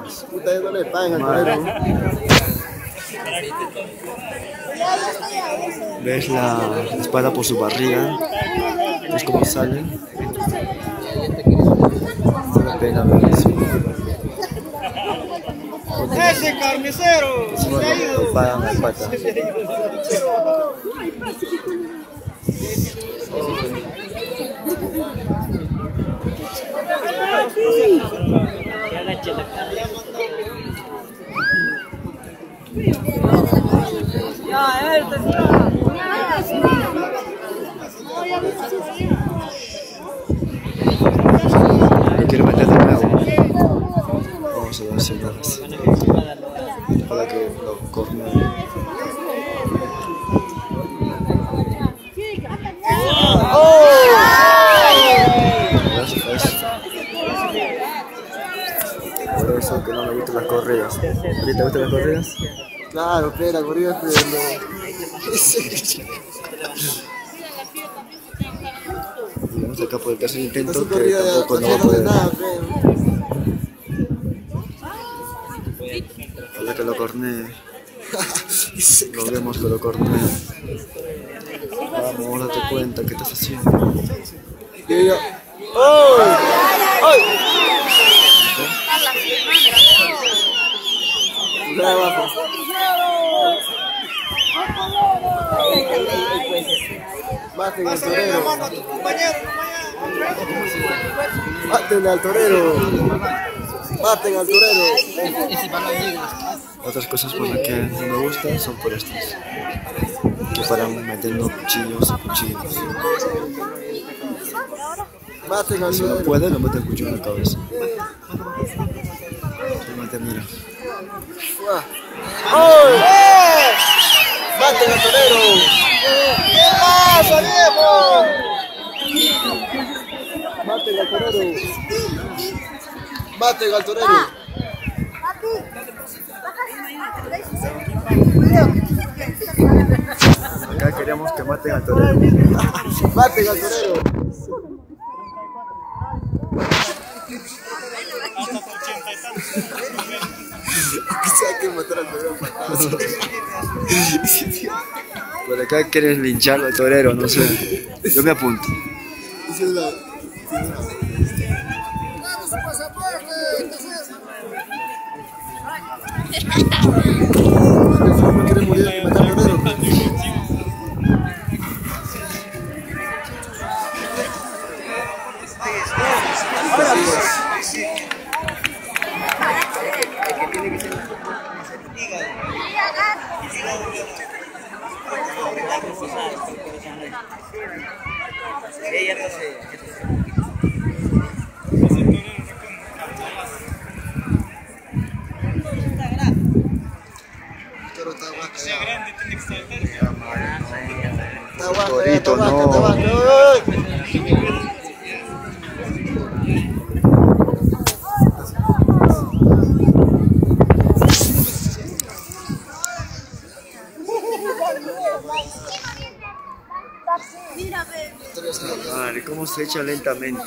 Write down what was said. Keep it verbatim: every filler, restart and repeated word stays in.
más. Puta, no le pagan al torero. Ves la espada por su barriga. ¿Ves cómo sale? Vale pena ver eso. ¡Ese carnicero! Encima lo pagan las patas. Ya, él te Lo quiero meter de nuevo. Vamos a ver si lo hace. Para que lo corne. Por eso que no me gustan las corridas. ¿A ti te gustan las corridas? Claro, espera, corrida, pero Y vamos acá por el tercer intento no. que Corrida tampoco no va a de poder. nada, pero. Ojalá que lo cornee. Lo vemos que lo cornee. Vamos, date cuenta qué estás haciendo. Yo, yo. ¡Oh! ¡Ay! Mira abajo. Maten al torero. Maten al torero. Maten al torero. Otras cosas por las que no me gustan son por estas. Que paran metiendo cuchillos y cuchillos. Maten al Si no torero. puede, lo mete el cuchillo en la cabeza. Solamente mira. ¡Ay! ¡Maten al torero! ¿Qué pasa, viejo? Maten al torero. Maten al torero. Acá queremos que maten al torero. Maten al torero. Quizá que matar al torero. Por acá quieres linchar al torero, no sé. Yo me apunto. Esa es la. No quiere morir de matar al torero. Torito, no. Madre, cómo se echa lentamente.